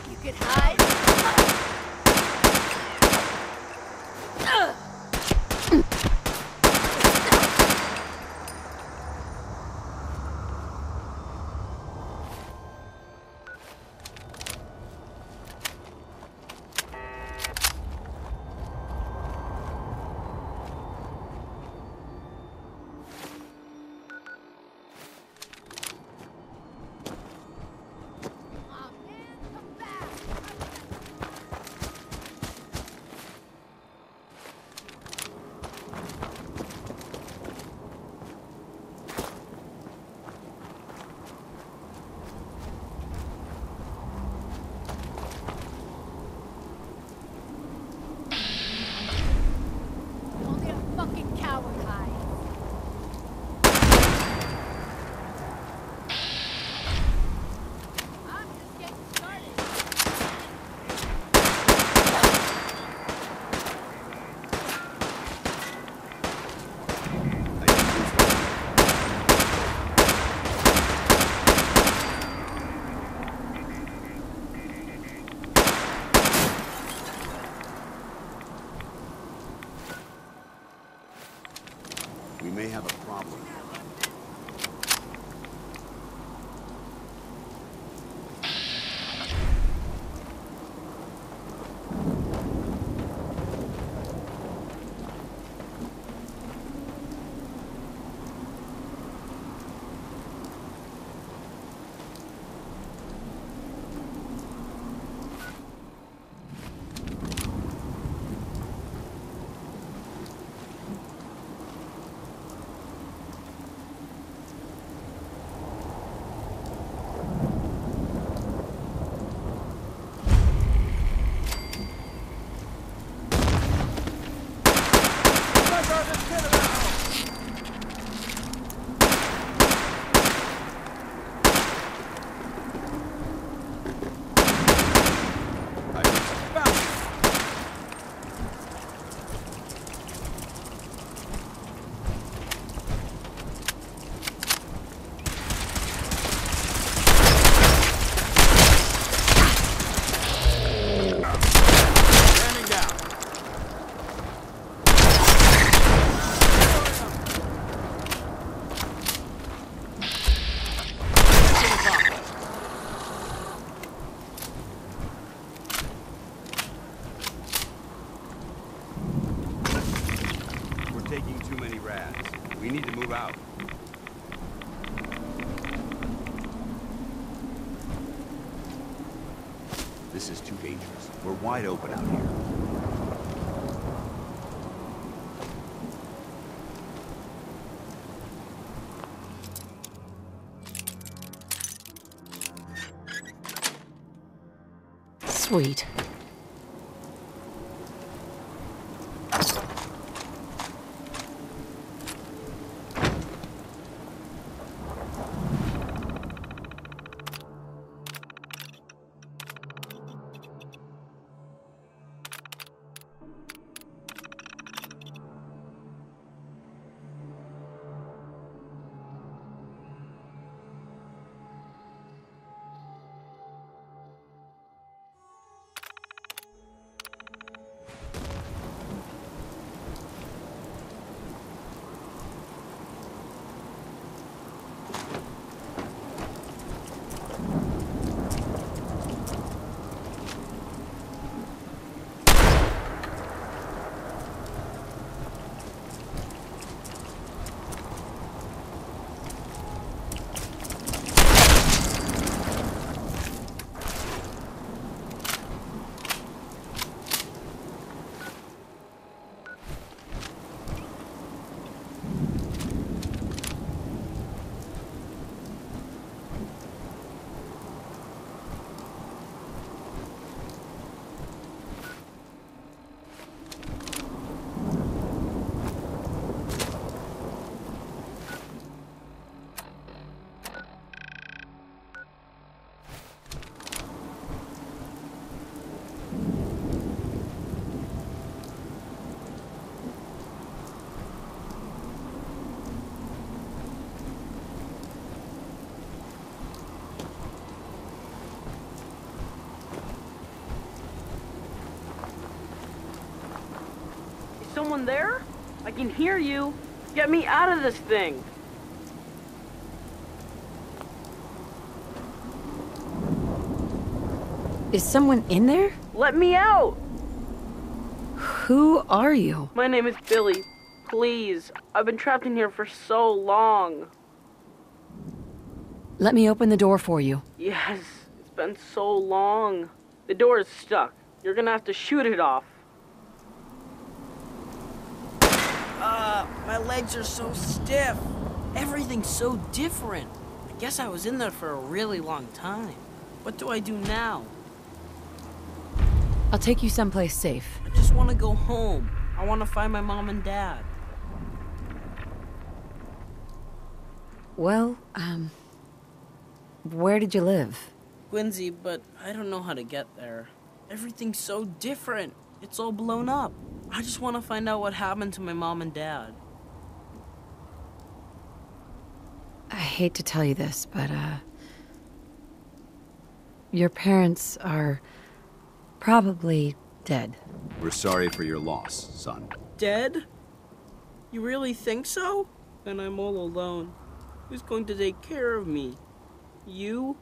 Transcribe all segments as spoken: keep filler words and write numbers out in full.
You could hide. We may have a problem. Taking too many rads. We need to move out. This is too dangerous. We're wide open out here. Sweet. someone there? I can hear you. Get me out of this thing. Is someone in there? Let me out! Who are you? My name is Billy. Please, I've been trapped in here for so long. Let me open the door for you. Yes, it's been so long. The door is stuck. You're gonna have to shoot it off. Uh, my legs are so stiff. Everything's so different. I guess I was in there for a really long time. What do I do now? I'll take you someplace safe. I just want to go home. I want to find my mom and dad. Well, um... where did you live? Quincy, but I don't know how to get there. Everything's so different. It's all blown up. I just want to find out what happened to my mom and dad. I hate to tell you this, but, uh... your parents are probably dead. We're sorry for your loss, son. Dead? You really think so? Then I'm all alone. Who's going to take care of me? You?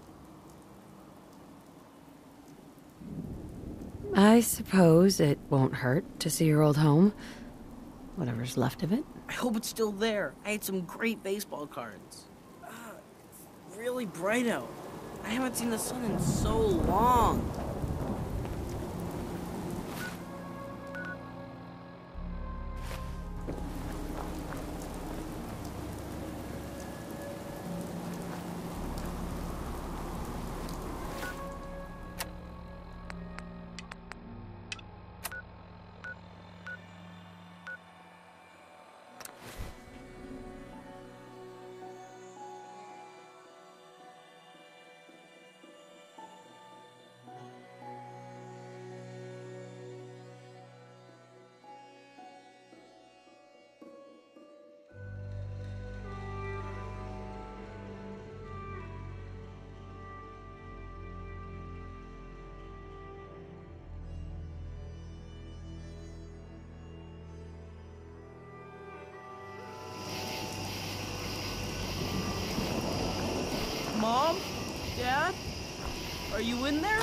I suppose it won't hurt to see your old home. Whatever's left of it. I hope it's still there. I had some great baseball cards. Uh, it's really bright out. I haven't seen the sun in so long. Mom? Dad? Are you in there?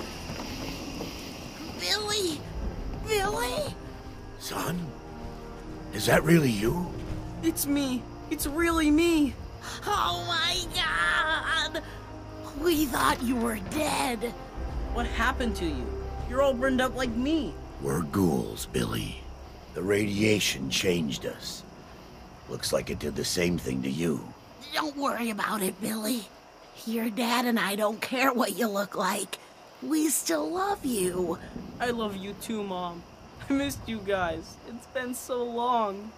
Billy! Billy! Son? Is that really you? It's me. It's really me. Oh my God! We thought you were dead. What happened to you? You're all burned up like me. We're ghouls, Billy. The radiation changed us. Looks like it did the same thing to you. Don't worry about it, Billy. Your dad and I don't care what you look like. We still love you. I love you too, Mom. I missed you guys. It's been so long.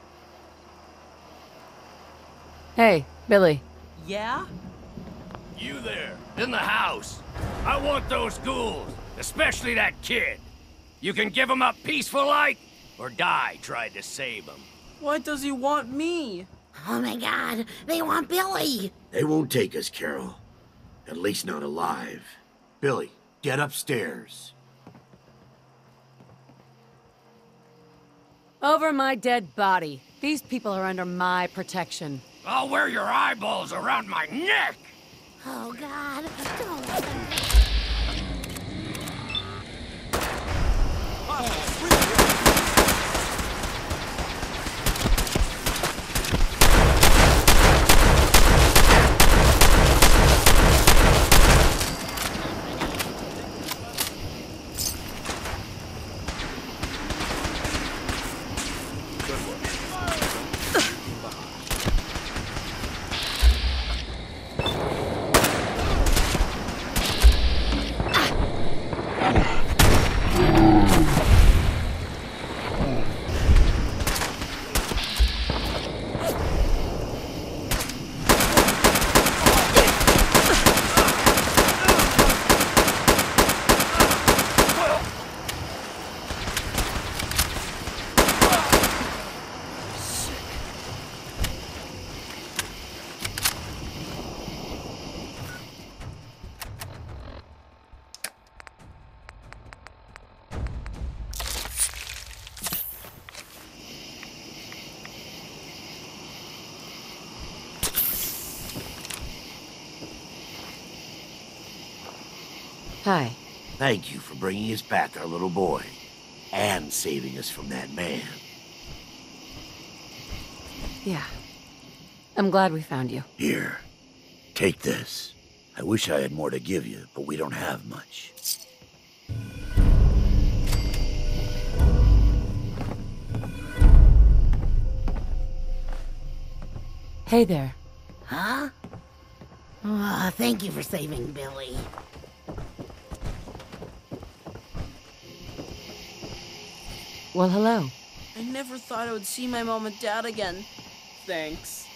Hey, Billy. Yeah? You there, in the house. I want those ghouls, especially that kid. You can give him up peaceful like, or die trying to save him. Why does he want me? Oh my God, they want Billy. They won't take us, Carol. At least not alive. Billy, get upstairs. Over my dead body. These people are under my protection. I'll wear your eyeballs around my neck! Oh God, don't let them... Hi. Thank you for bringing us back our little boy. And saving us from that man. Yeah. I'm glad we found you. Here, take this. I wish I had more to give you, but we don't have much. Hey there. Huh? Oh, thank you for saving Billy. Well, hello. I never thought I would see my mom and dad again. Thanks.